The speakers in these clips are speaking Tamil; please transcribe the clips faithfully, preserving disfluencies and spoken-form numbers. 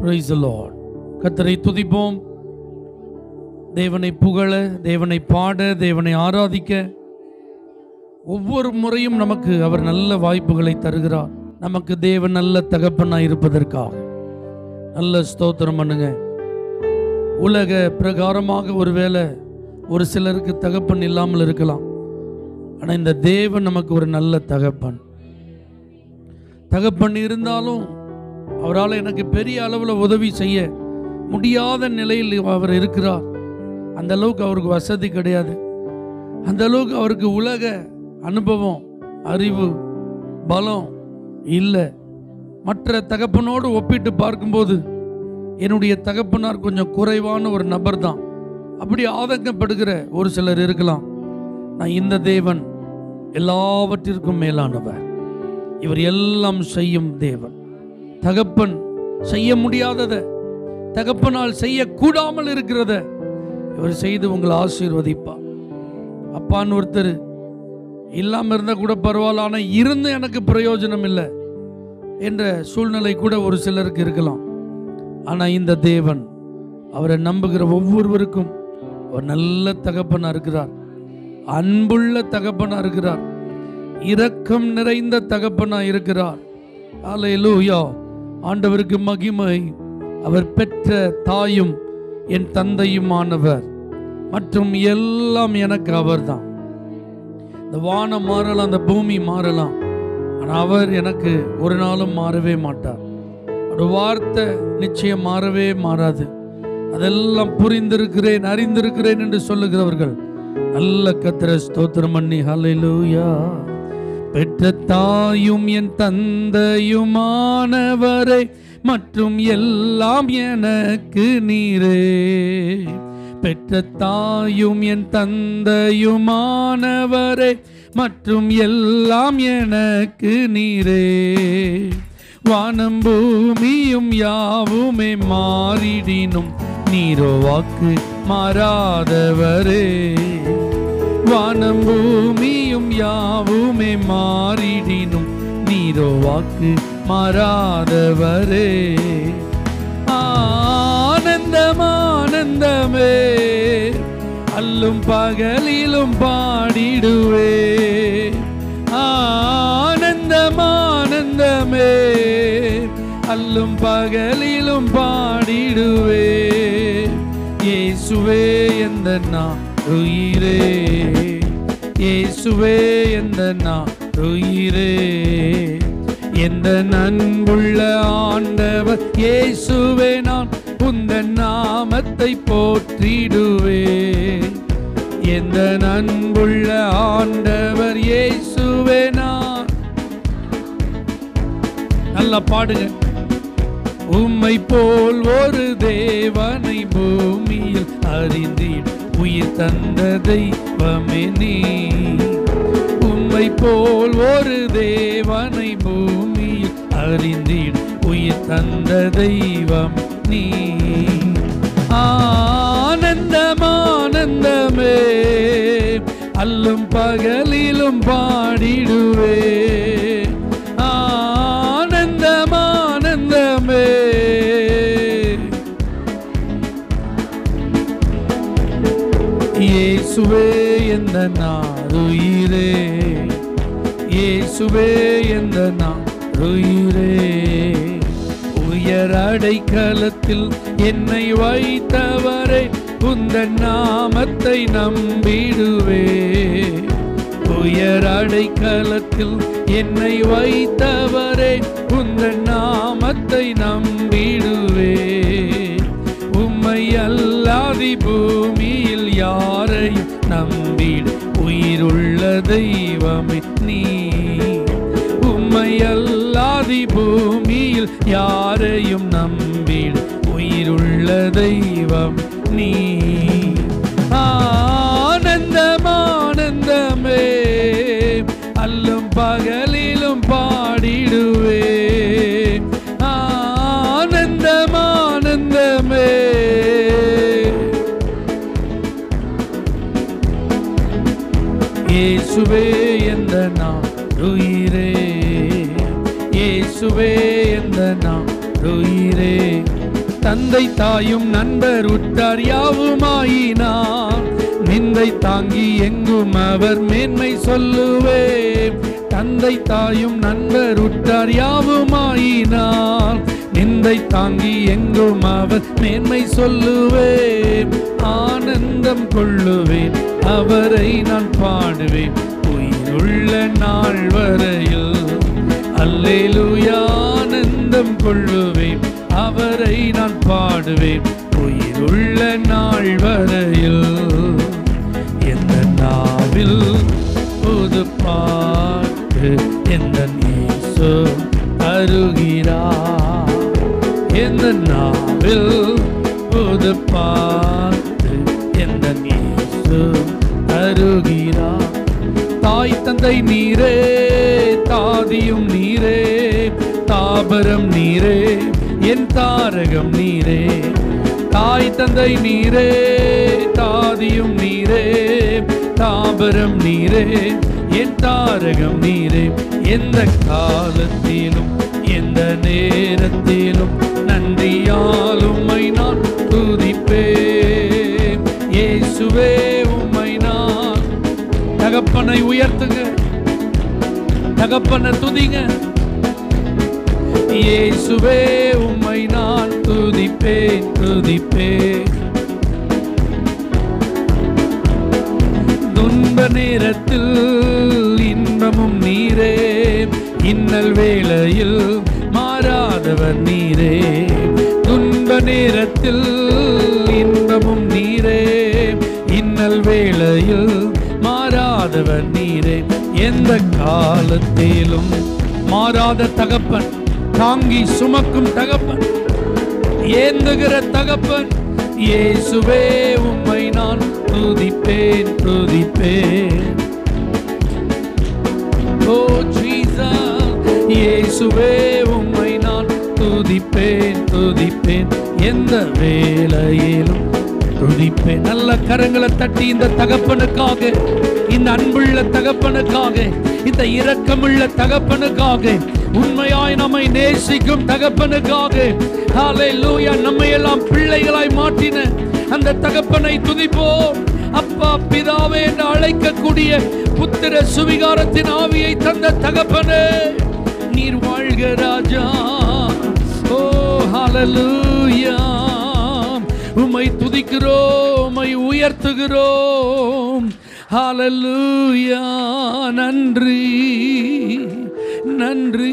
Praise the Lord. கர்த்தரை துதிப்போம். தேவனை புகழ, தேவனை பாட, தேவனை ஆராதிக்க ஒவ்வொரு முறையும் நமக்கு அவர் நல்ல வாய்ப்புகளை தருகிறார். நமக்கு தேவன் நல்ல தகப்பனாய் இருப்பதற்காக நல்ல ஸ்தோத்திரம் பண்ணுங்க. உலக பிரகாரமாக ஒருவேளை ஒரு சிலருக்கு தகப்பன் இல்லாமல் இருக்கலாம். ஆனால் இந்த தேவன் நமக்கு ஒரு நல்ல தகப்பன். தகப்பன் இருந்தாலும் அவரால் எனக்கு பெரிய அளவில் உதவி செய்ய முடியாத நிலையில் அவர் இருக்கிறார். அந்த அளவுக்கு அவருக்கு வசதி கிடையாது. அந்த அளவுக்கு அவருக்கு உலக அனுபவம், அறிவு, பலம் இல்லை. மற்ற தகப்பனோடு ஒப்பிட்டு பார்க்கும்போது என்னுடைய தகப்பனார் கொஞ்சம் குறைவான ஒரு நபர் தான். அப்படி ஆதங்கப்படுகிற ஒரு சிலர் இருக்கலாம். நான் இந்த தேவன் எல்லாவற்றிற்கும் மேலானவர். இவர் எல்லாம் செய்யும் தேவன். தகப்பன் செய்ய முடியாததை, தகப்பனால் செய்யக்கூடாமல் இருக்கிறத இவர் செய்து உங்களை ஆசீர்வதிப்பார். அப்பான்னு ஒருத்தர் இல்லாமல் இருந்தால் கூட பரவாயில்ல, ஆனால் இருந்து எனக்கு பிரயோஜனம் இல்லை என்ற சூழ்நிலை கூட ஒரு சிலருக்கு இருக்கலாம். ஆனால் இந்த தேவன் அவரை நம்புகிற ஒவ்வொருவருக்கும் அவர் நல்ல தகப்பனா இருக்கிறார். அன்புள்ள தகப்பனா இருக்கிறார். இரக்கம் நிறைந்த தகப்பனா இருக்கிறார். அல்லேலூயா. ஆண்டவருக்கு மகிமை. அவர் பெற்ற தாயும் என் தந்தையுமானவர் மற்றும் எல்லாம் எனக்கு அவர் தான். இந்த வானம் மாறலாம், அந்த பூமி மாறலாம், ஆனால் அவர் எனக்கு ஒரு நாளும் மாறவே மாட்டார். ஒரு வார்த்தை நிச்சயம் மாறவே மாறாது. அதெல்லாம் புரிந்திருக்கிறேன், அறிந்திருக்கிறேன் என்று சொல்லுகிறவர்கள் நல்ல கர்த்தரை ஸ்தோத்திரம் பண்ணி ஹல்லேலூயா. பெற்ற தாயும் என் தந்தையுமானவரே மற்றும் எல்லாம் எனக்கு நீரே. பெற்ற தாயும் என் தந்தையுமானவரே மற்றும் எல்லாம் எனக்கு நீரே. வானம் பூமியும் யாவுமே மாறிடினும் நீரோ வாக்கு மாறாதவரே. வானம் பூமியும் யாவுமே மாறிடினும் நீரோ வாக்கு மாறாதவரே. ஆனந்தம் ஆனந்தமே அல்லும் பகலிலும் பாடிடுவே. ஆனந்தம் ஆனந்தமே அல்லும் பகலிலும் பாடிடுவே. இயேசுவே எந்த நான் உயிரே, இயேசுவே எந்த நான் உயிரே. எந்த அன்புள்ள ஆண்டவர் இயேசுவே, நான் உந்தன் நாமத்தை போற்றிடுவே. எந்த அன்புள்ள ஆண்டவர் இயேசுவே, நான் நல்லா பாடுங்க. உம்மை போல் ஒரு தேவனை பூமியில் அறிந்தீர், உயிர் தந்த தெய்வமே நீ. உம்மை போல் ஒரு தேவனை பூமியில் அறிந்தீர், உயிர் தந்த தெய்வம் நீ. ஆனந்தம் ஆனந்தமே அல்லும் பகலிலும் பாடிடுவே. ஆனந்தம் ஆனந்தமே இயேசுவே எந்த நாருயிரே, இயேசுவே எந்த நாருயிரே. உயர் அடைக்கலத்தில் என்னை வைத்தவரே, உந்தன் நாமத்தை நம்பிடுவே. உயர் அடைக்கலத்தில் என்னை வைத்தவரே, உந்தன் நாமத்தை நம்பிடுவே. உம்மை அல்லாதி பூமியில் யாரையும் நம்பிடு, உயிருள்ள தெய்வமே நீ. உம்மை அல்லாதி பூமியில் யாரையும் நம்பிடு, உயிருள்ள தெய்வம் நீ. ஆனந்தம் ஆனந்தமே அல்லும் பகலிலும் பாடிடுவே. ஆனந்தம் ஆனந்தமே இயேசுவே எந்த நான் உயிரே, இயேசுவே எந்த நான் உயிரே. தந்தை தாயும் நண்பர் உற்றார் யாவுமாயினார், நிந்தை தாங்கி எங்கும் அவர் மேன்மை சொல்லுவேன். தந்தை தாயும் நண்பர் உற்றார் யாவுமாயினார், நிந்தை தாங்கி எங்கும் அவர் மேன்மை சொல்லுவேன். ஆனந்தம் கொள்ளுவேன், அவரை நான் பாடுவேன் உயிருள்ள நாள் வரையில். அல்லேலூயா. ஆனந்தம் கொள்ளுவேன், அவரை நான் பாடுவேன் உயிருள்ள நாள் வரையில். எந்த நாவில் புது பாட்டு எந்த இயேசு தருகிறார். எந்த நாவில் புது பாட்டு எந்த இயேசு தருகிறார். தாய் தந்தை நீரே, தாதியும் நீரே, தாபரம் நீரே, என் தாரகம் நீரே. தாய் தந்தை நீரே, தாதியும் நீரே, தாபரம் நீரே, என் தாரகம் நீரே. எந்த காலத்திலும் எந்த நேரத்திலும் நன்றியால் உம்மை நான் துதிப்பேன். இயேசுவே உம்மை நான். தகப்பனை உயர்த்துங்க, தகப்பனை துதிங்க. இயேசுவே உம்மை நான் துதிப்பேன் துதிப்பேன். துன்ப நேரத்தில் இன்பமும் நீரே, இன்னல் வேளையில் மாறாதவர் நீரே. துன்ப நேரத்தில் இன்பமும் நீரே, இன்னல் வேளையில் மாறாதவர் நீரே. எந்த காலத்திலும் மாறாத தகப்பன், தாங்கி சுமக்கும் தகப்பன், ஏந்துகிற தகப்பன். இயேசுவே உம்மை நான் துதிப்பேன் துதிப்பேன். ஓ ஜீசஸ், இயேசுவே உம்மை நான் துதிப்பேன் துதிப்பேன். எந்த வேளையிலும் துதிப்பேன். நல்ல கரங்களை தட்டி இந்த தகப்பனுக்காக, இந்த அன்புள்ள தகப்பனுக்காக, இந்த இரக்கமுள்ள தகப்பனுக்காக, உண்மையாய் நம்மை நேசிக்கும் தகப்பனுக்காக, ஹல்லேலூயா, நம்மை எல்லாம் பிள்ளைகளாய் மாற்றின அந்த தகப்பனை துதிப்போம். அப்பா பிதாவே என்று அழைக்கக்கூடிய புத்திர சுவிகாரத்தின் ஆவியை தந்த தகப்பனே, நீர் வாழ்க ராஜா. ஓ ஹல்லேலூயா. உம்மை துதிக்கிறோம், உம்மை உயர்த்துகிறோம். ஹல்லேலூயா. நன்றி நன்றி.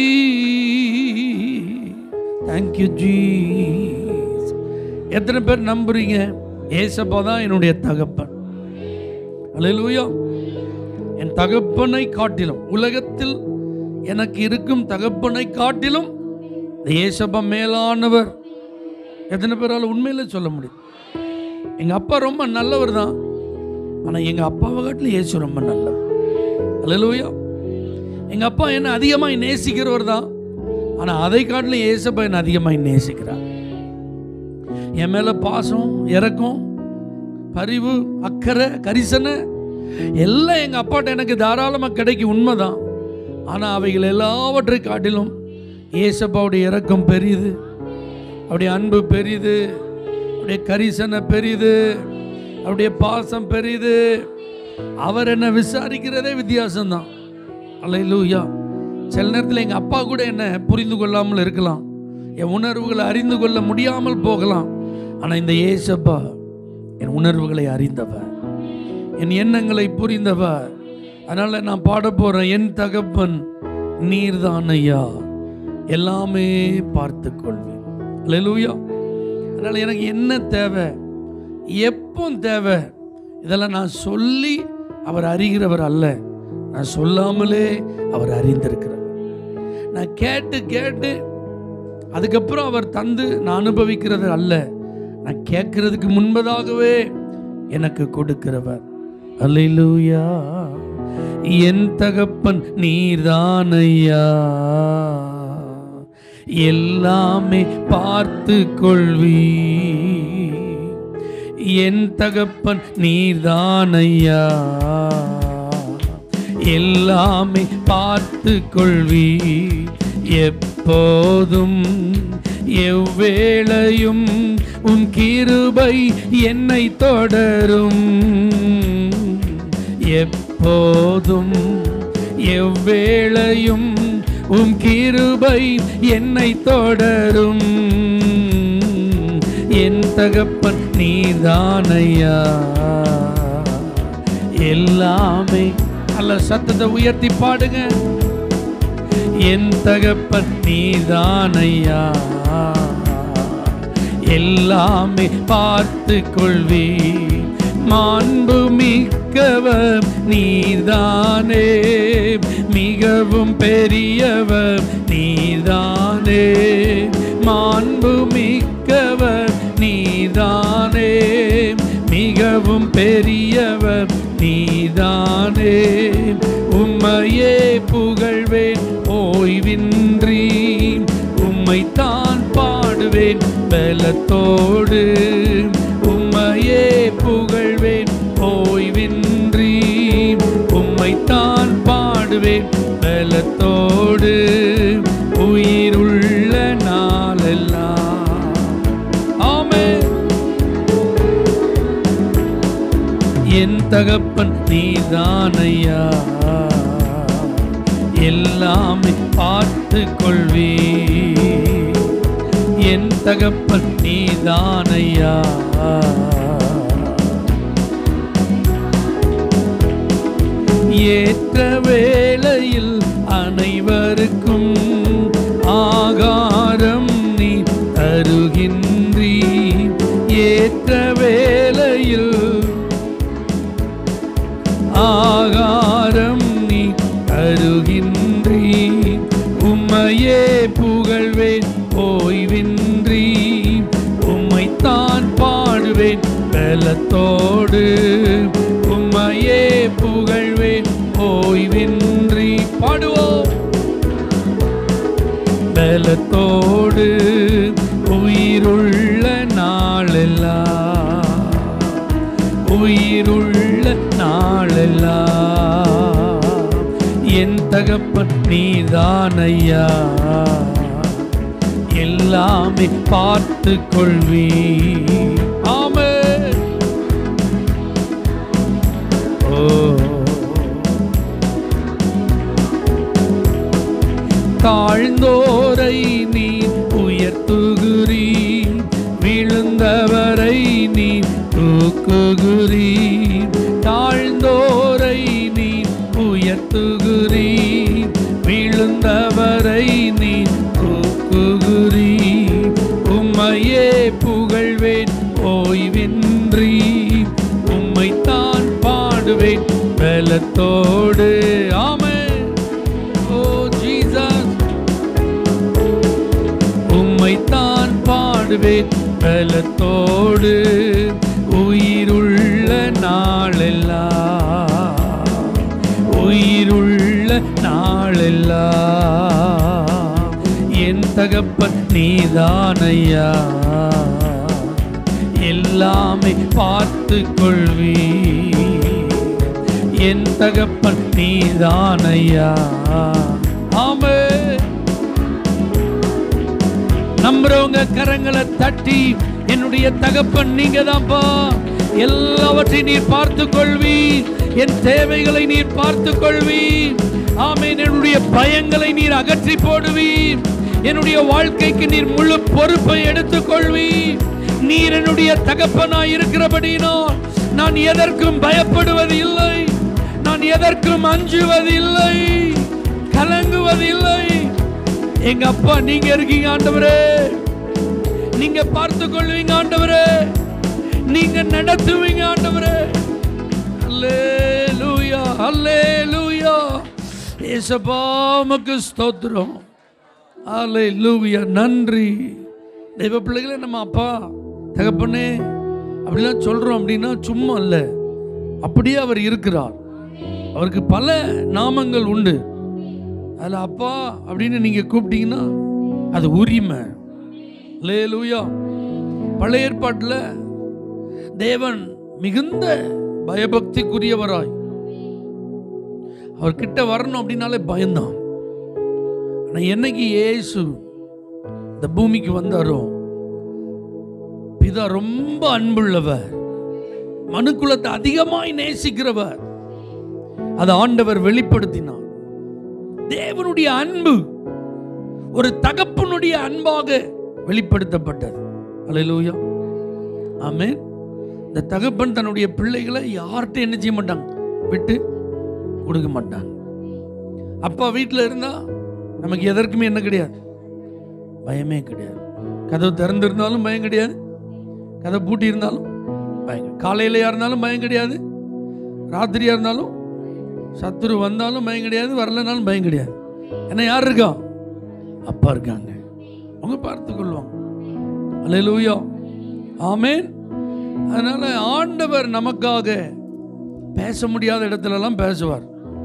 Thank you Jesus. எத்தனை பேர் நம்புறீங்க ஏசப்பா தான் என்னுடைய தகப்பன்? ஹல்லேலூயா. என் தகப்பனை காட்டிலும், உலகத்தில் எனக்கு இருக்கும் தகப்பனை காட்டிலும் ஏசப்பா மேலானவர். எத்தனை பேரால் உண்மையில சொல்ல முடியும்? எங்க அப்பா ரொம்ப நல்லவர் தான், ஆனா எங்க அப்பாவை காட்டிலும் இயேசு ரொம்ப நல்லவர். ஹல்லேலூயா. எங்க அப்பா என்ன அதிகமாய் நேசிக்கிறவர் தான், ஆனா அதை காட்டிலும் இயேசப்பா என்ன அதிகமாய் நேசிக்கிறார். என் மேல பாசம், இரக்கம், பரிவு, அக்கறை, கரிசனை எல்லாம் எங்க அப்பாட்ட எனக்கு தாராளமா கிடைக்கும், உண்மைதான். ஆனா அவைகள் எல்லாவற்றை காட்டிலும் இயேசப்பாவுடைய இரக்கம் பெரியது, அவருடைய அன்பு பெரியது, அவருடைய கரிசனை பெரியது, அவருடைய பாசம் பெரியது. அவர் என்ன விசாரிக்கிறதே வித்தியாசம்தான். அல்லேலூயா. சில நேரத்தில் எங்கள் அப்பா கூட என்ன புரிந்து கொள்ளாமல் இருக்கலாம், என் உணர்வுகளை அறிந்து கொள்ள முடியாமல் போகலாம். ஆனால் இந்த ஏசப்பா என் உணர்வுகளை அறிந்தவர், என் எண்ணங்களை புரிந்தவர். அதனால் நான் பாட போகிறேன், என் தகப்பன் நீர்தான் ஐயா, எல்லாமே பார்த்து கொள்வேன். அல்லேலூயா. அதனால் எனக்கு என்ன தேவை, எப்போ தேவை, இதெல்லாம் நான் சொல்லி அவர் அறிகிறவர் அல்ல, நான் சொல்லாமலே அவர் அறிந்திருக்கிறவர். நான் கேட்டு கேட்டு அதுக்கப்புறம் அவர் தந்து நான் அனுபவிக்கிறது அல்ல, நான் கேட்கறதுக்கு முன்பதாகவே எனக்கு கொடுக்கிறவர். அல்லேலூயா. என் தகப்பன் நீர்தான் ஐயா, எல்லாமே பார்த்து கொள்வி. என் தகப்பன் நீர்தான் ஐயா, எல்லாமே பார்த்து கொள்வி. எப்போதும் எவ்வேளையும் உம் கிருபை என்னை தொடரும். எப்போதும் எவ்வேளையும் உம் கிருபை என்னை தொடரும். என் தகப்பன் நீதானையா எல்லாமே. அல்ல சத்தத்தை உயர்த்தி பாடுங்க. என் தகப்பன் நீதானையா எல்லாமே பார்த்து கொள்வி. மாண்பு மிக்கவர் நீதானே, மிகவும் பெரியவர் நீதானே. மாண்பு மிக்கவர் நீதானே, மிகவும் பெரியவர் நீதானே. உம்மையே புகழ்வேன் ஓய்வின்றி, உம்மைத்தான் பாடுவேன் பலத்தோடு. உம்மையே புகழ்வேன் ஓய்வின்றி, உம்மைத்தான் பாடுவேன் பலத்தோடு. உயிருள்ள நாளெல்லாம். ஆமென். என் தகப்பன் நீதானையா எல்லாமே பார்த்து கொள்வி. என் தகப்பன் நீதானையா ஏற்ற வேளையில் அனைவருக்கும் ஆகாரம் நீ தருகின்றீ. ஏற்ற வேளையில் ஆகாரம் நீ தருகின்றீ. உம்மையே புகழ்வேன் ஓய்வின்றி, உம்மைத்தான் பாடுவேன் பலத்தோடு. உம்மையே புகழ்வேன் ஓய்வின்றி, பாடுவோம் பலத்தோடு. உயிருள்ள நாளெல்லாம், உயிருள்ள நாளெல்லாம் என் தகப்பன் நீதானையா எல்லாமே பார்த்து கொள்வி. ஆமென். ஓ தாழ்ந்தோரை நீ உயர்த்துகிறீ, விழுந்தவரை நீ தூக்குகிறீ. தாழ்ந்தோரை நீ உயர்த்துகிறீ, விழுந்தவரை நீ தூக்குகிறீ. உம்மையே புகழ்வேன் ஓய்வின்றி, உம்மைத்தான் பாடுவேன் பலத்தோடு. ஆமென். ஓ ஜீசஸ். உம்மைத்தான் பாடுவேன் பலத்தோடு. உயிருள்ள நாளெல்லாம், உயிருள்ள நாளெல்லாம் என் தகப்பன் நீதானையா எல்லாமே பார்த்து கொள்வி. என் தகப்பன் நீதானையா. ஆமென். நம்புறவங்க கரங்களை தட்டி, என்னுடைய தகப்பன் நீங்க தான்ப்பா, எல்லாவற்றையும் நீர் பார்த்து கொள்வி. என் தேவைகளை நீர் பார்த்து கொள்வி. ஆமென். என்னுடைய பயங்களை நீர் அகற்றி போடுவீர். என்னுடைய வாழ்க்கைக்கு நீர் முழு பொறுப்பை எடுத்துக்கொள்வி. நீர் என்னுடைய தகப்பனாய் இருக்கிறபடினால் நான் எதற்கும் பயப்படுவது இல்லை, நான் எதற்கும் அஞ்சுவது இல்லை, கலங்குவது இல்லை. எங்க அப்பா நீங்க இருக்கீங்க ஆண்டவரே, நீங்க பார்த்து கொள்வீங்க ஆண்டவரே, நீங்க நடத்துவீங்க ஆண்டவரே. அல்லேலூயா, அல்லேலூயா. இயேசுப்பா உமக்கு ஸ்தோத்திரம். அல்லேலூயா. நன்றி. தெய்வ பிள்ளைகளே, நம்ம அப்பா தகப்பனே அப்படிலாம் சொல்றோம் அப்படின்னா சும்மா அல்ல, அப்படியே அவர் இருக்கிறார். அவருக்கு பல நாமங்கள் உண்டு. அதில் அப்பா அப்படின்னு நீங்க கூப்பிட்டீங்கன்னா அது உரிமை. அல்லேலூயா. பழைய ஏற்பாட்டில் தேவன் மிகுந்த பயபக்திக்குரியவராய், அவர் கிட்ட வரணும் அப்படின்னாலே பயந்தான். ஆனால் என்னைக்கு இயேசு இந்த பூமிக்கு வந்தாரோ, பிதா ரொம்ப அன்புள்ளவர், மனுக்குலத்தை அதிகமாய் நேசிக்கிறவர். அதை ஆண்டவர் வெளிப்படுத்தினார். தேவனுடைய அன்பு ஒரு தகப்பனுடைய அன்பாக வெளிப்படுத்தப்பட்டது. அல்லேலூயா, ஆமென். இந்த தகப்பன் தன்னுடைய பிள்ளைகளை யார்கிட்ட என்ன செய்ய மாட்டாங்க, விட்டு கொடுக்க மாட்டாங்க. அப்பா வீட்டில் இருந்தா நமக்கு எதற்குமே என்ன கிடையாது, பயமே கிடையாது. கதவு திறந்திருந்தாலும் பயம் கிடையாது, கதவு பூட்டி இருந்தாலும் பயம். காலையிலையா இருந்தாலும் பயம் கிடையாது, ராத்திரியா இருந்தாலும், சத்துரு வந்தாலும் பயம் கிடையாது, வரலனாலும் பயம் கிடையாது. ஏன்னா யார் இருக்கா, அப்பா இருக்காங்க, அவங்க பார்த்து கொள்வாங்க. அல்லேலூயா, ஆமென். அதனால ஆண்டவர் நமக்காக பேச முடியாத இடத்துலலாம் பேசுவார்,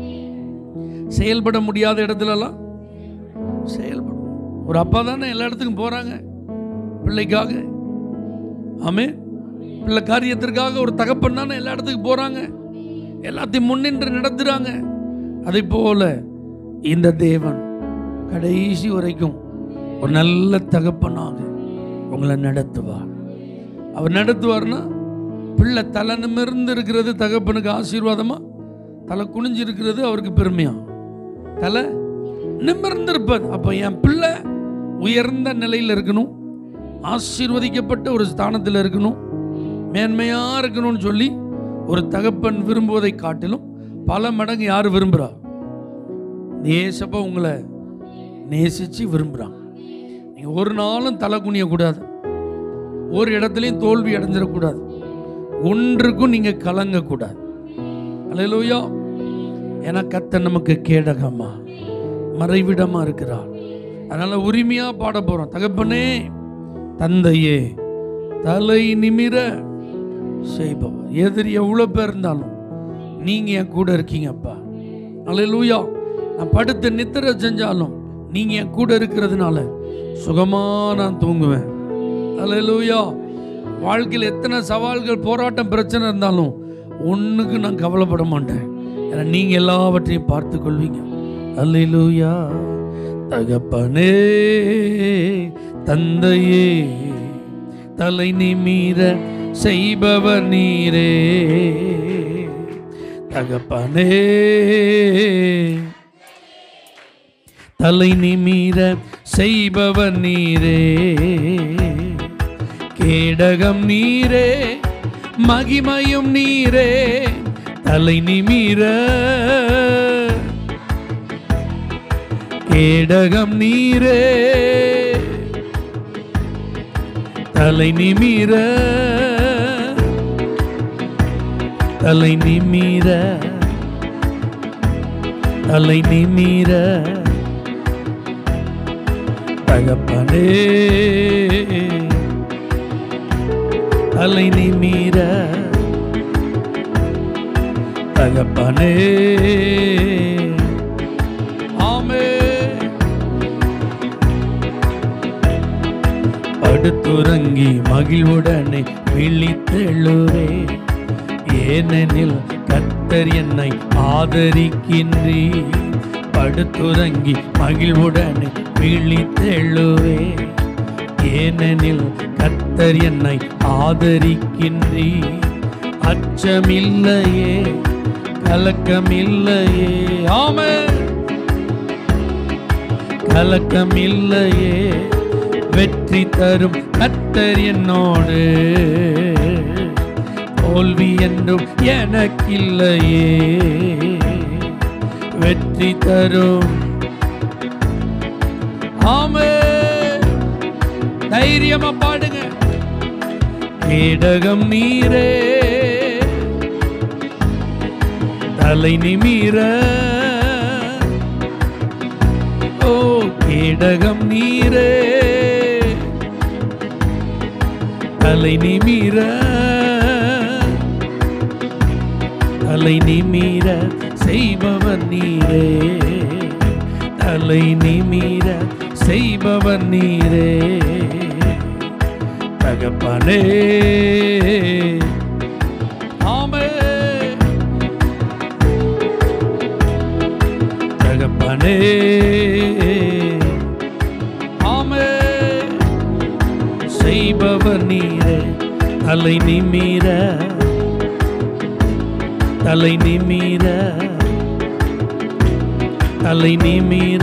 செயல்பட முடியாத இடத்துலலாம் செயல்படும். ஒரு அப்பா தானே எல்லா இடத்துக்கும் போறாங்க பிள்ளைக்காக, ஆமென். பிள்ளை காரியத்திற்காக ஒரு தகப்பன் தானே எல்லா இடத்துக்கும் போறாங்க, எல்லாத்தையும் முன்னின்று நடத்துறாங்க. அதை போல இந்த தேவன் கடைசி வரைக்கும் ஒரு நல்ல தகப்பனாக உங்களை நடத்துவார். அவர் நடத்துவார்னா, பிள்ளை தலை நிமிர்ந்து இருக்கிறது தகப்பனுக்கு ஆசீர்வாதமா, தலை குனிஞ்சு இருக்கிறது அவருக்கு பெருமையா, தலை நிமிர்ந்து இருப்பது. அப்போ என் பிள்ளை உயர்ந்த நிலையில் இருக்கணும், ஆசீர்வதிக்கப்பட்ட ஒரு ஸ்தானத்தில் இருக்கணும், மேன்மையா இருக்கணும்னு சொல்லி ஒரு தகப்பன் விரும்புவதை காட்டிலும் பல மடங்கு யார் விரும்புகிறா, நேசப்பா உங்களை நேசிச்சு விரும்புகிறாங்க. நீங்கள் ஒரு நாளும் தலை குனியக்கூடாது, ஒரு இடத்துலையும் தோல்வி அடைஞ்சிடக்கூடாது, ஒன்றுக்கும் நீங்கள் கலங்கக்கூடாது. அல்லேலூயா. ஏன்னா கர்த்தர் நமக்கு கேடகமா மறைவிடமா இருக்கிறார். அதனால உரிமையா பாட போறோம். தகப்பனே தந்தையே தலை நிமிர செய்பவர். எதிரி எவ்வளவு பேர் இருந்தாலும் நீங்க என் கூட இருக்கீங்கப்பா. அல்லேலூயா. நான் படுத்து நித்திர செஞ்சாலும் நீங்க என் கூட இருக்கிறதுனால சுகமா நான் தூங்குவேன். அல்லேலூயா. வாழ்க்கையில் எத்தனை சவால்கள், போராட்டம், பிரச்சனை இருந்தாலும் ஒண்ணுக்கு நான் கவலைப்பட மாட்டேன். ஏன்னா நீங்க எல்லாவற்றையும் பார்த்து கொள்வீங்க. அல்லேலூயா. தகப்பனே தந்தையே தலை நிமிர செய்பவர் நீரே. தகப்பனே தலை நிமிர செய்பவர் நீரே. கேடகம் நீரே, மகிமையும் நீரே. தலை நிமிர கேடகம் நீரே. தலை நிமிர தலை நிமிர தலை நிமிர தகப்பனே தலை நிமிர தகப்பனே. ஆமென். படுத்துறங்கி மகிழ்வுடனே விழித்தெழுவே. ஏனெனில் கர்த்தர் என்னை ஆதரிக்கின்றீர். படுத்துறங்கி மகிழ்வுடனே விழித்தெழுவே. ஏனெனில் கர்த்தர் என்னை ஆதரிக்கின்றீர். அச்சமில்லையே, கலக்கமில்லையே. ஆமென். கலக்கமில்லையே, வெற்றி தரும் கர்த்தர் என்னோடு. தோல்வி என்றும் எனக்கில்லையே, வெற்றி தரும். ஆமென். தைரியமா பாடுங்க. கேடகம் நீரே, தலை நிமிர. ஓ கேடகம் நீரே, தலை நிமிர. தலை நிமிர செய்பவர் நீரே. தலை நிமிர செய்பவர் நீரே. தகப்பனே ஆமென். தகப்பனே ஆமென். தலை நிமிர தலை நிமிர தலை நிமிர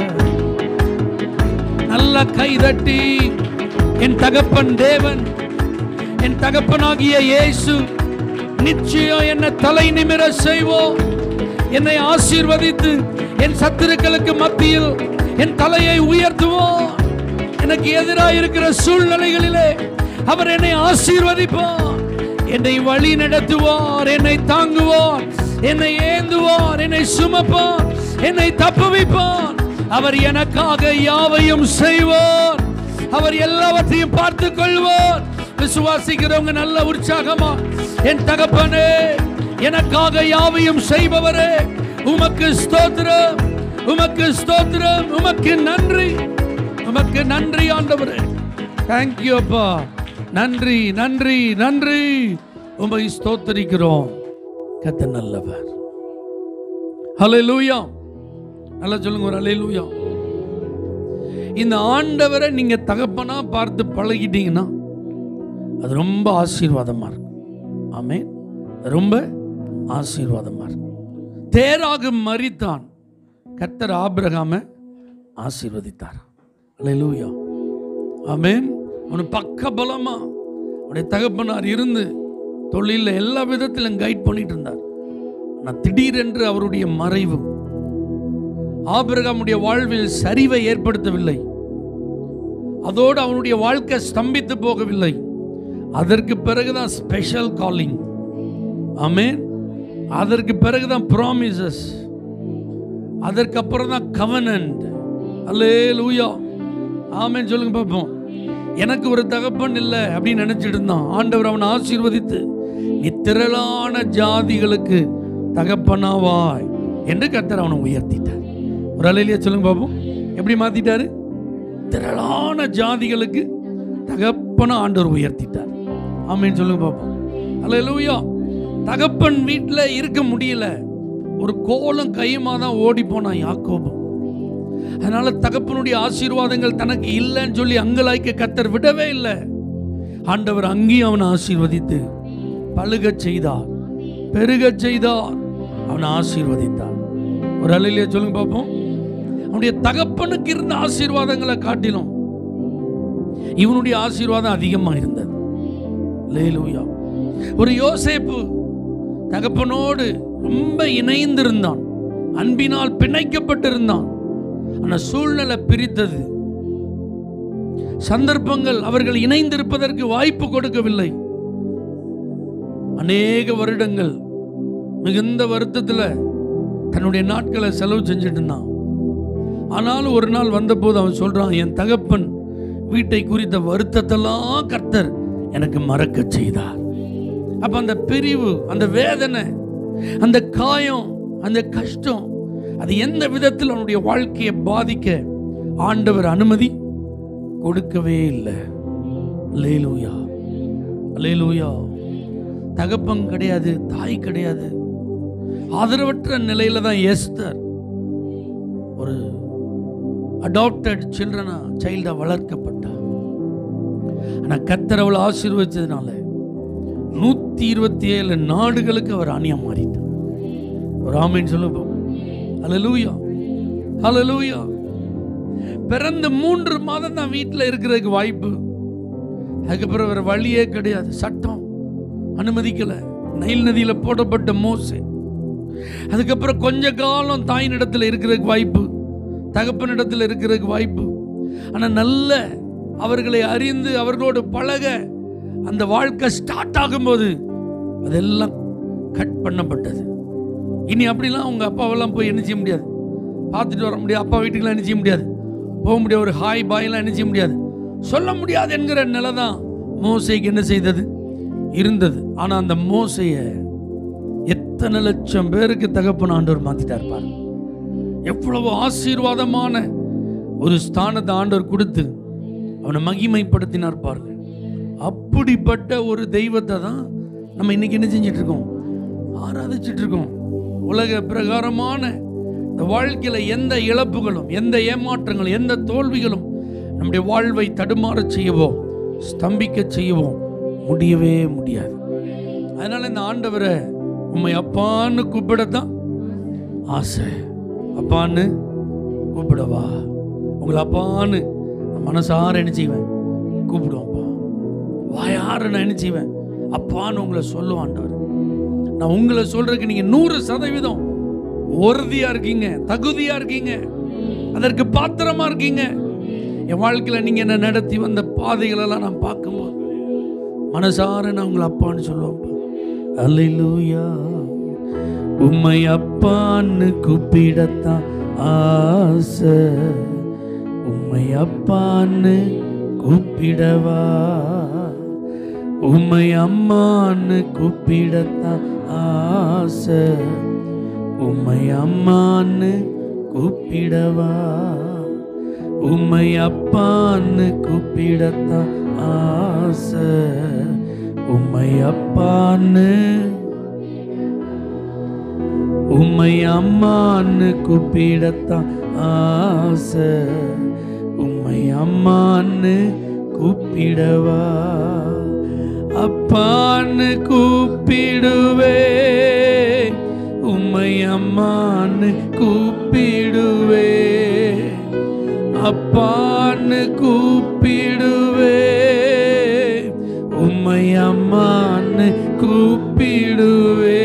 நல்ல கைதட்டி என் தகப்பன் தேவன், என் தகப்பனாகிய இயேசு நிச்சயம் என்னை தலை நிமிர செய்வோம். என்னை ஆசீர்வதித்து என் சத்துருக்களுக்கு மத்தியில் என் தலையை உயர்த்துவோம். எனக்கு எதிராக இருக்கிற சூழ்நிலைகளிலே அவர் என்னை ஆசீர்வதிப்பார், என்னை வழி நடத்துவார், என்னை தாங்குவார், என்னை ஏந்துவார், என்னை சுமப்பார், என்னை தப்புவிப்பார். அவர் எனக்காக யாவையும் செய்வார். அவர் எல்லாவற்றையும் பார்த்துக் கொள்வார். விசுவாசிக்கிறவங்க நல்ல உற்சாகமா, என் தகப்பனே எனக்காக யாவையும் செய்பவரே உமக்கு ஸ்தோத்திரம், உமக்கு ஸ்தோத்திரம், உமக்கு நன்றி, உமக்கு நன்றி ஆண்டவரே. தேங்க்யூ அப்பா, நன்றி நன்றி நன்றி, உம்மை ஸ்தோத்திரிக்கிறோம். கர்த்தர் நல்லவர். ஹல்லேலூயா. நல்லா சொல்லுங்க ஒரு ஹல்லேலூயா. இந்த ஆண்டவரை நீங்க தகப்பனா பார்த்து பழகிட்டீங்கன்னா அது ரொம்ப ஆசீர்வாதமா இருக்கும். ஆமென். ரொம்ப ஆசீர்வாதமா இருக்கும். தேராக மரித்தான், கர்த்தர் ஆபிரகாமை ஆசீர்வதித்தார். ஹல்லேலூயா. ஆமென். அவனு பக்க பலமா அவனுடைய தகப்பனார் இருந்து தொழிலில் எல்லா விதத்திலும் கைட் பண்ணிட்டு இருந்தார். ஆனால் திடீரென்று அவருடைய மறைவு ஆபிரகாமுடைய வாழ்வில் சரிவை ஏற்படுத்தவில்லை. அதோடு அவனுடைய வாழ்க்கை ஸ்தம்பித்து போகவில்லை. அதற்கு பிறகுதான் ஸ்பெஷல் காலிங். ஆமென். அதற்கு பிறகுதான் ப்ராமிசஸ், அதற்கு அப்புறம் தான் கவனன்ட். அல்லேலூயா. ஆமென். சொல்லுங்க பார்ப்போம். எனக்கு ஒரு தகப்பன் இல்லை அப்படின்னு நினைச்சிட்டு இருந்தான். ஆண்டவர் அவனை ஆசீர்வதித்து நீ திரளான ஜாதிகளுக்கு தகப்பனாவாய் என்று கர்த்தர் அவனை உயர்த்திட்டார். ஒரு அல்லேலூயா சொல்லுங்க பார்ப்போம். எப்படி மாத்திட்டாரு? திரளான ஜாதிகளுக்கு தகப்பனா ஆண்டவர் உயர்த்திட்டார். ஆமென். சொல்லுங்க பார்ப்போம். அல்லேலூயா. தகப்பன் வீட்டில் இருக்க முடியல, ஒரு கோலம் கையுமா தான் ஓடி போனான் யாக்கோபு. அதனால தகப்பனுடைய ஆசீர்வாதங்கள் தனக்கு இல்லைன்னு சொல்லி அங்கலாய்க்க கர்த்தர் விடவே இல்லை. ஆண்டவர் அங்கேயும் அவனை ஆசீர்வதித்து பழுக செய்தார், பெருக செய்தார், அவனை ஆசீர்வதித்தார். ஒரு அல்லேலூயா சொல்லுங்க பார்ப்போம். அவனுடைய தகப்பனுக்கு இருந்த ஆசீர்வாதங்களை காட்டிலும் இவனுடைய ஆசீர்வாதம் அதிகமாக இருந்தது. அல்லேலூயா. ஒரு யோசேப்பு தகப்பனோடு ரொம்ப இணைந்திருந்தான், அன்பினால் பிணைக்கப்பட்டிருந்தான். ஆனால் சூழ்நிலை பிரித்தது. சந்தர்ப்பங்கள் அவர்கள் இணைந்திருப்பதற்கு வாய்ப்பு கொடுக்கவில்லை. அநேக வருடங்கள் மிகுந்த வருத்தத்தில் தன்னுடைய நாட்களை செலவு செஞ்சுட்டு இருந்தான். ஆனாலும் ஒரு நாள் வந்தபோது அவன் சொல்றான், என் தகப்பன் வீட்டை குறித்த வருத்தத்தெல்லாம் கர்த்தர் எனக்கு மறக்க செய்தார். அப்ப அந்த பிரிவு, அந்த வேதனை, அந்த காயம், அந்த கஷ்டம், அது எந்த விதத்தில் அவனுடைய வாழ்க்கையை பாதிக்க ஆண்டவர் அனுமதி கொடுக்கவே இல்லை. அல்லேலூயா. அல்லேலூயா. தகப்பன் கிடையாது, தாய் கிடையாது, ஆதரவற்ற நிலையில தான் எஸ்தர் ஒரு அடாப்டட் சில்ட்ரனா சைல்டா வளர்க்கப்பட்டா. ஆனா கர்த்தர் அவளை ஆசீர்வதிச்சதுனால நூத்தி இருபத்தி ஏழு நாடுகளுக்கு அவர் அணியா மாறிட்டார். ஒரு ஆமென் சொல்லுவோம். ஹல்லேலூயா. ஹல்லேலூயா. பிறந்த மூன்று மாதம் தான் வீட்டில் இருக்கிறதுக்கு வாய்ப்பு. அதுக்கப்புறம் வேற வழியே கிடையாது, சட்டம் அனுமதிக்கல. நைல் நதியில போடப்பட்ட மோசே. அதுக்கப்புறம் கொஞ்ச காலம் தாயினிடத்தில் இருக்கிறதுக்கு வாய்ப்பு, தகப்பனிடத்தில் இருக்கிறதுக்கு வாய்ப்பு. ஆனா நல்ல அவர்களை அறிந்து அவர்களோடு பழக அந்த வாழ்க்கை ஸ்டார்ட் ஆகும்போது அதெல்லாம் கட் பண்ணப்பட்டது. இனி அப்படிலாம் உங்க அப்பாவெல்லாம் போய் என்ன செய்ய முடியாது, பார்த்துட்டு வர முடியாது. அப்பா வீட்டுக்கெல்லாம் என்ன செய்ய முடியாது, போக முடியாது. ஒரு ஹாய் பாய்லாம் என்ன செய்ய முடியாது, சொல்ல முடியாது என்கிற நிலை தான் மோசேக்கு என்ன செய்தது இருந்தது. ஆனா அந்த மோசைய எத்தனை லட்சம் பேருக்கு தகப்பன் ஆண்டவர் மாத்திட்டார் பாரு. எவ்வளவு ஆசீர்வாதமான ஒரு ஸ்தானத்தை ஆண்டவர் கொடுத்து அவனை மகிமைப்படுத்தினார் பாருங்க. அப்படிப்பட்ட ஒரு தெய்வத்தை தான் நம்ம இன்னைக்கு என்ன செஞ்சிட்டு இருக்கோம், ஆராதிச்சிட்டு இருக்கோம். உலக பிரகாரமான இந்த வாழ்க்கையில எந்த இழப்புகளும், எந்த ஏமாற்றங்களும், எந்த தோல்விகளும் நம்முடைய வாழ்வை தடுமாற செய்யவோ, ஸ்தம்பிக்க செய்யவோ முடியவே முடியாது. அதனால இந்த ஆண்டவரை உண்மை அப்பான்னு கூப்பிடத்தான் ஆசை. அப்பான்னு கூப்பிடவா, உங்களை அப்பான்னு மனசார என்ன செய்வேன், கூப்பிடுவான்ப்பா. வாயார நான் என்ன செய்வேன், அப்பான்னு உங்களை சொல்லுவான் ஆண்டவர். நான் உங்களை சொல்றதுக்கு நீங்க நூறு சதவீதம் உறுதியா இருக்கீங்க, தகுதியா இருக்கீங்க, அதற்கு பாத்திரமா இருக்கீங்க. என் வாழ்க்கையில் நீங்க என்ன நடத்தி வந்த பாதைகளெல்லாம் நான் பார்க்கும்போது மனசார நான் உங்களை அப்பான்னு சொல்லுவேன். அல்லேலூயா. உம்மை அப்பான்னு கூப்பிடத்தான் ஆசை, உம்மை அப்பான்னு கூப்பிடவா, உம்மை அம்மான்னு கூப்பிடத்தான் ஆசை, உம்மை அம்மான்னு கூப்பிடவா, உம்மை அப்பான்னு கூப்பிடத்தான் ஆசை, உம்மை அப்பான்னு, உம்மை அம்மான்னு கூப்பிடத்தான் ஆசை, உம்மை அம்மான்னு கூப்பிடவா, அப்பான்னு கூப்பிடுவே, உம்மை அம்மான்னு கூப்பிடுவே, அப்பான்னு கூப்பிடுவே, உம்மை அம்மான்னு கூப்பிடுவே,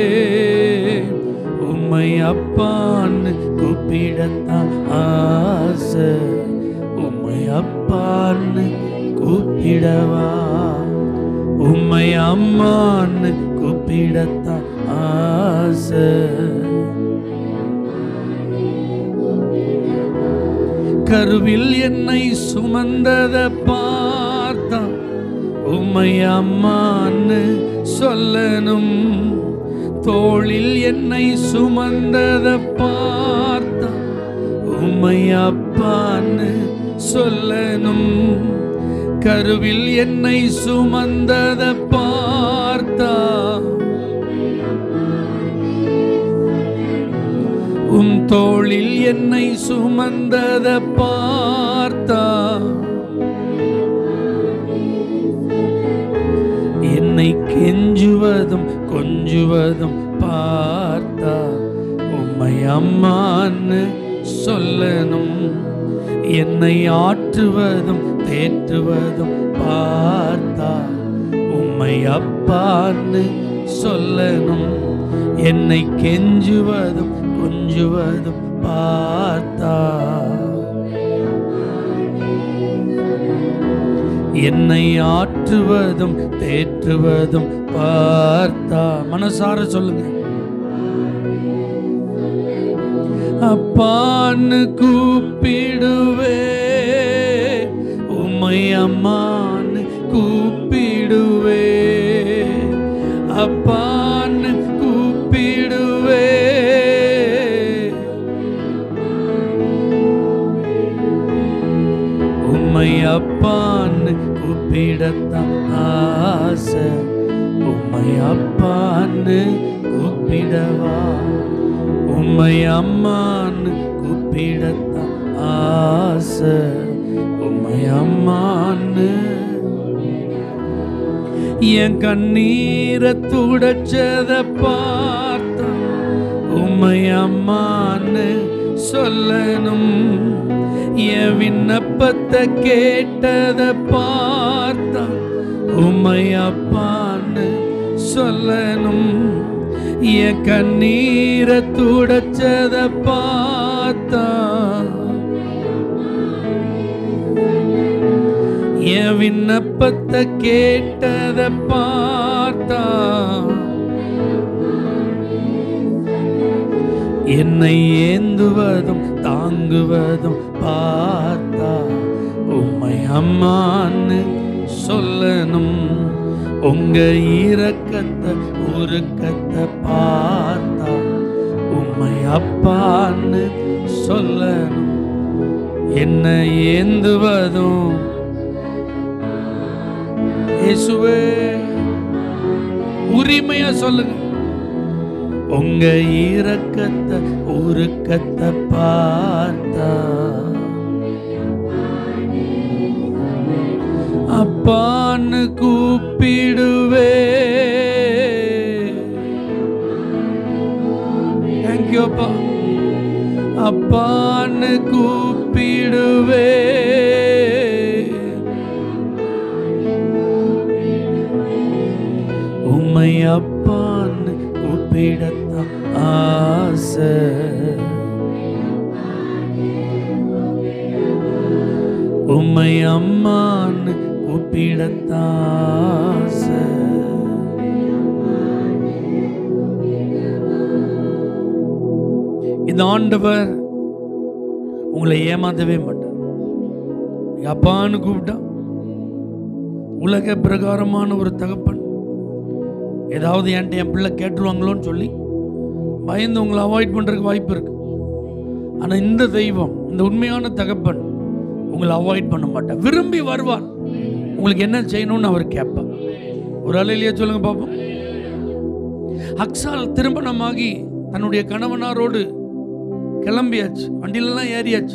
உம்மை அப்பான்னு கூப்பிடத்தான் ஆசை, உம்மை அப்பான்னு கூப்பிடவா, உம்மை அம்மான்னு கூப்பிடத்தான் ஆசை. கருவில் என்னை சுமந்தத பார்த்தா உம்மை அம்மான்னு சொல்லணும், தோளில் என்னை சுமந்தத பார்த்தா உம்மை அப்பான்னு சொல்லணும், கருவில் என்னை சுமந்தத பார்த்தா உம் தோளில் என்னை சுமந்தத பார்த்தா என்னை கெஞ்சுவதும் கொஞ்சுவதும் பார்த்தா உம்மை அம்மான்னு சொல்லணும், என்னை ஆற்றுவதும் தேற்றுவதும் பார்த்தா உம்மை அப்பான்னு சொல்லணும், என்னை கெஞ்சுவதும் கொஞ்சுவதும் பார்த்தா என்னை ஆற்றுவதும் தேற்றுவதும் பார்த்தா. மனசார சொல்லுங்க, அப்பான்னு கூப்பிடுவே, உம்மை அம்மான்னு கூப்பிடுவே, அப்பான்னு கூப்பிடுவே, உம்மை அப்பான்னு கூப்பிடத்தான் ஆசை, உம்மை அப்பான்னு கூப்பிடவா, உம்மை அம்மான்னு கூப்பிடத்தான் ஆசை, உம்மை அம்மான்னு. என் கண்ணீரை துடைச்சத பார்த்தா உம்மை அம்மான்னு சொல்லணும், என் விண்ணப்பத்தை கேட்டத பார்த்தா உம்மை அப்பான்னு சொல்லணும், என் கண்ணீரை துடைச்சத பார்த்தா என் விண்ணப்பத்தை கேட்டத பார்த்தா என்னை ஏந்துவதும் தாங்குவதும் பார்த்தா உம்மை அம்மான்னு சொல்லணும், உங்க இரக்கத்தை உருக்கத்தை பார்த்தா உம்மை அப்பான்னு சொல்லணும், என்னை ஏந்துவதும் இயேசுவே உரிமையா சொல்லுங்க, உங்க இரக்கத்தை உருக்கத்தை பார்த்தா அப்பான்னு கூப்பிடுவே. தேங்க்யூ அப்பா. அப்பான்னு கூப்பிடுவே. உம்மை அப்பான்னு கூப்பிடத்தான் ஆசை. உம்மை அம்மான்னு கூப்பிடத்தான் ஆசை. இந்த ஆண்டவர் உங்களை ஏமாத்தவே மாட்டார். அப்பான்னு கூப்பிட்டா உலக பிரகாரமான ஒரு தகப்பன் ஏதாவது என்கிட்ட என் பிள்ளை கேட்டுருவாங்களோன்னு சொல்லி பயந்து உங்களை அவாய்ட் பண்ணுறதுக்கு வாய்ப்பு இருக்கு. ஆனால் இந்த தெய்வம், இந்த உண்மையான தகப்பன் உங்களை அவாய்ட் பண்ண மாட்டார். விரும்பி வருவார். உங்களுக்கு என்ன செய்யணும்னு அவர் கேட்பார். ஒரு அலையிலேயே சொல்லுங்க பார்ப்போம். அக்சால் திருமணமாகி தன்னுடைய கணவனாரோடு கிளம்பியாச்சு, வண்டியிலலாம் ஏறியாச்சு.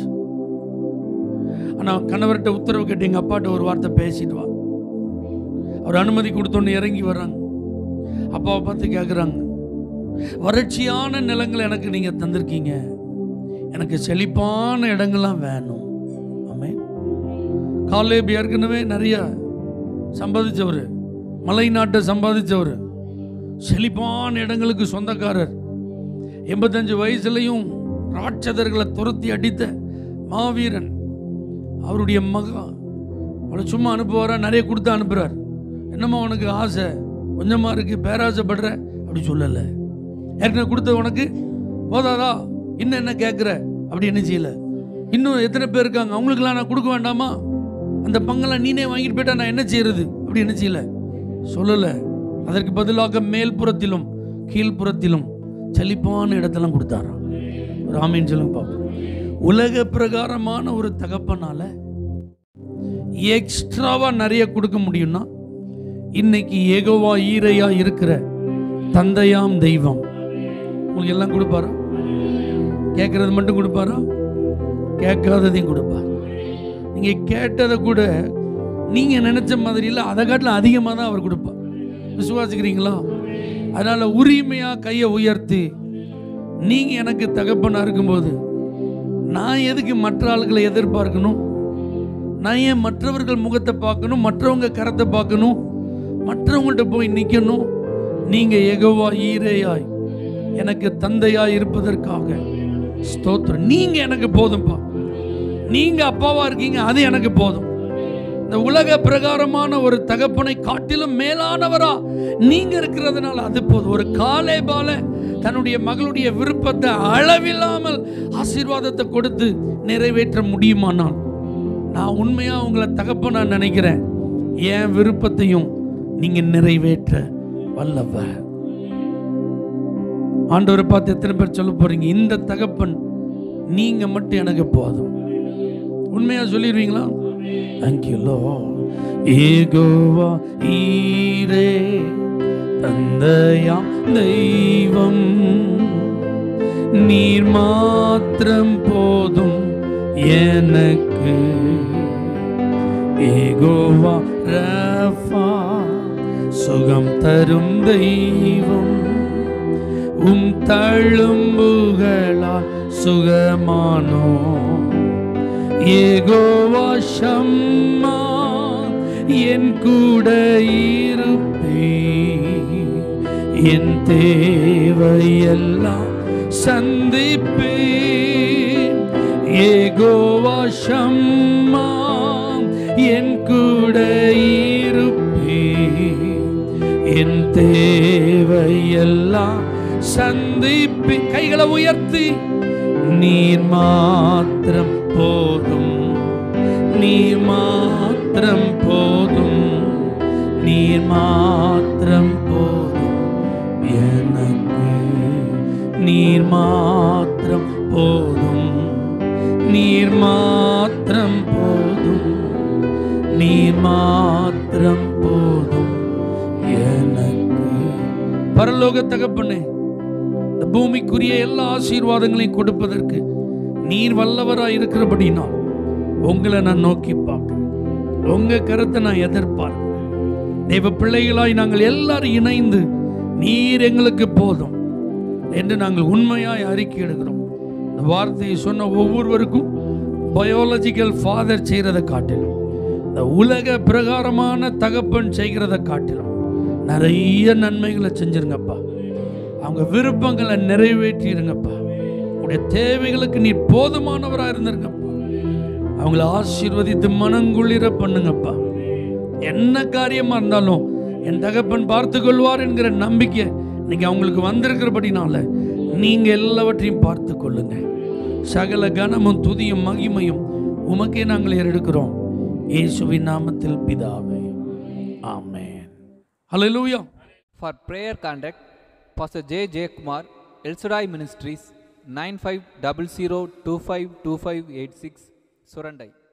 ஆனால் கணவர்கிட்ட உத்தரவு கேட்டு எங்கள் அப்பாட்ட ஒரு வார்த்தை பேசிட்டு வா. அவர் அனுமதி கொடுத்தோன்னு இறங்கி வர்றாங்க. அப்பாவை பார்த்து கேட்குறாங்க, வறட்சியான நிலங்களை எனக்கு நீங்கள் தந்திருக்கீங்க, எனக்கு செழிப்பான இடங்கள்லாம் வேணும். ஆமே. காலேப் ஏற்கனவே நிறைய சம்பாதிச்சவர், மலை நாட்டை சம்பாதிச்சவர், செழிப்பான இடங்களுக்கு சொந்தக்காரர். எண்பத்தஞ்சு வயசுலையும் ராட்சதர்களை துரத்தி அடித்த மாவீரன். அவருடைய மகா அவளை சும்மா அனுப்புவாரா, நிறைய கொடுத்து அனுப்புகிறார். என்னம்மா உனக்கு ஆசை கொஞ்சமாக இருக்குது, பேராசைப்படுற அப்படி சொல்லலை. ஏற்கனவே கொடுத்த உனக்கு போதாதா, இன்னும் என்ன கேட்குற அப்படி என்ன செய்யலை. இன்னும் எத்தனை பேர் இருக்காங்க, அவங்களுக்கெல்லாம் நான் கொடுக்க வேண்டாமா, அந்த பங்கெல்லாம் நீனே வாங்கிட்டு போயிட்டா நான் என்ன செய்யறது அப்படி என்ன செய்யலை சொல்லலை. அதற்கு பதிலாக மேல்புறத்திலும் கீழ்ப்புறத்திலும் செழிப்பான இடத்தெல்லாம் கொடுத்தாராம். ராமேன் சொல்லுங்க பாப்போம். உலக பிரகாரமான ஒரு தகப்பனால எக்ஸ்ட்ராவா நிறைய கொடுக்க முடியும்னா இன்னைக்கு யெகோவா ஈரையா இருக்கிற தந்தையாம் தெய்வம் உங்களுக்கு எல்லாம் கொடுப்பாரா? கேட்கறது மட்டும் கொடுப்பாரா? கேட்காததையும் கொடுப்பார். நீங்க கேட்டதை கூட நீங்க நினைச்ச மாதிரி இல்லை, அதை காட்டிலும் அதிகமாக தான் அவர் கொடுப்பார். விசுவாசிக்கிறீங்களா? அதனால உரிமையா கையை உயர்த்தி, நீங்க எனக்கு தகப்பனா இருக்கும்போது நான் எதுக்கு மற்ற ஆளுகளை எதிர்பார்க்கணும்? நான் ஏன் மற்றவர்கள் முகத்தை பார்க்கணும், மற்றவங்க கரத்தை பார்க்கணும், மற்றவங்கள்ட்ட போய் நிற்கணும்? நீங்க யெகோவா ஈரேயாய் எனக்கு தந்தையாய் இருப்பதற்காக ஸ்தோத்திரம். நீங்க எனக்கு போதும்பா. நீங்க அப்பாவா இருக்கீங்க, அது எனக்கு போதும். இந்த உலக பிரகாரமான ஒரு தகப்பனை காட்டிலும் மேலானவரா நீங்க இருக்கிறதுனால அது போதும். ஒரு காலேபால தன்னுடைய மகளுடைய விருப்பத்தை அளவில்லாமல் ஆசீர்வாதத்தை கொடுத்து நிறைவேற்ற முடியுமானால், நான் உண்மையா உங்களை தகப்பனா நினைக்கிறேன். என் விருப்பத்தையும் நீங்க நிறைவேற்ற வல்லவர். ஆண்டவரை பார்த்து எத்தனை பேர் சொல்ல போறீங்க, இந்த தகப்பன் நீங்க மட்டும் எனக்கு போதும்? உண்மையா சொல்லிடுவீங்களா? Thank you Lord. யெகோவா ஈரே தந்தையாம் தெய்வம், நீர் மாத்திரம் போதும் எனக்கு. யெகோவா ரஃபா சுகம் தரும் தெய்வம், உம் தழும்புகளால் சுகமானோ. யெகோவா ஷம்மா என் கூட இருப்பே, என் தேவையெல்லாம் சந்திப்பே. யெகோவா ஷம்மா என் கூட இருப்பே, என் தேவையெல்லாம் சந்திப்பே. கைகளை உயர்த்தி, நீர் மாத்திரம் போதும், நீர் மாத்திரம் போதும், நீர் மாத்திரம் போதும் எனக்கு. நீர் மாத்திரம் போதும், நீர் மாத்திரம் போதும், நீர் மாத்திரம் போதும் எனக்கு. பரலோக தகப்பனே, இந்த பூமிக்குரிய எல்லா ஆசீர்வாதங்களையும் கொடுப்பதற்கு நீர் வல்லவராய் இருக்கிறபடினா உங்களை நான் நோக்கி பார்க்கிறேன். உங்க கருத்தை நான் எதிர்பார்க்கிறேன். தெய்வ பிள்ளைகளாய் நாங்கள் எல்லாரும் இணைந்து நீர் எங்களுக்கு போதும் என்று நாங்கள் உண்மையாய் அறிக்கை எடுக்கிறோம். இந்த வார்த்தையை சொன்ன ஒவ்வொருவருக்கும் பயாலஜிக்கல் ஃபாதர் செய்கிறதை காட்டிலும், இந்த உலக பிரகாரமான தகப்பன் செய்கிறத காட்டிலும் நிறைய நன்மைகளை செஞ்சிருங்கப்பா. அவங்க விருப்பங்களை நிறைவேற்றிருங்கப்பா. உடைய தேவைகளுக்கு நீ போதுமானவராக இருந்திருங்கப்பா. அவங்கள ஆசீர்வதித்து மனங்குளிர பண்ணுங்கப்பா. என்ன காரியமாக இருந்தாலும் என் தகப்பன் பார்த்து கொள்வார் என்கிற நம்பிக்கை இன்னைக்கு அவங்களுக்கு வந்திருக்கிறபடினால நீங்க எல்லாவற்றையும் பார்த்து கொள்ளுங்க. சகல கனமும் துதியும் மகிமையும் உமக்கே நாங்கள் ஏறெடுக்கிறோம். இயேசுவின் நாமத்தில் பிதாவே, ஆமென். ஹல்லேலூயா. For prayer contact, Pastor J. J. Kumar, El Shaddai Ministries, nine five zero zero two five two five eight six, Surandai.